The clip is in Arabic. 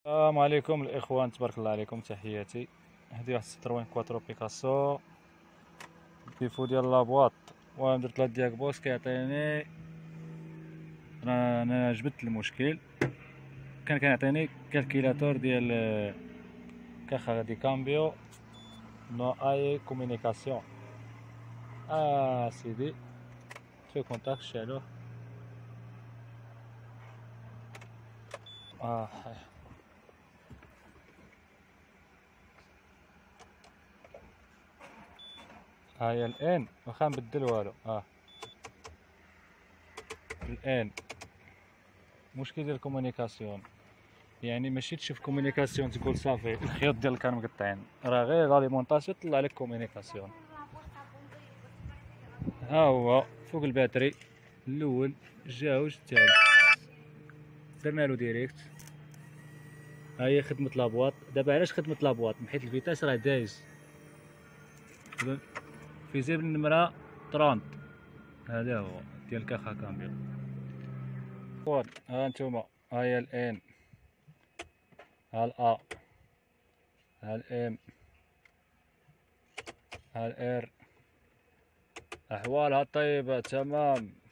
السلام عليكم الاخوان، تبارك الله عليكم، تحياتي. هذه واحد ستروين كواترو بيكاسو ديفو ديال لابواط، درت لها الدياغبوس كيعطيني. انا جبدت المشكل، كان كيعطيني كالكيلاتور ديال كاخا دي كامبيو نو اي كومونيكاسيون. سيدي في كونتاكت شالوه. اه هاهي الان واخا نبدل والو. الان مشكل ديال الكومونيكاسيون، يعني ماشي تشوف كومونيكاسيون تقول صافي الخيوط ديالك كانوا مقطعين، راه غير لاليمونطاسيون طلع لك كومونيكاسيون. ها هو فوق الباتري الاول، الجوج، الثالث، درنا له ديريكت. ها هي خدمه لابواط. دابا علاش خدمه لابواط؟ حيت الفيتاس راه دايز فيزيبل النمره 30. هذا هو ديال كاخا كامبيو. ها انتوما، ها هي الان، ها الأ، ها الام، ها الار، احوالها طيبه تمام.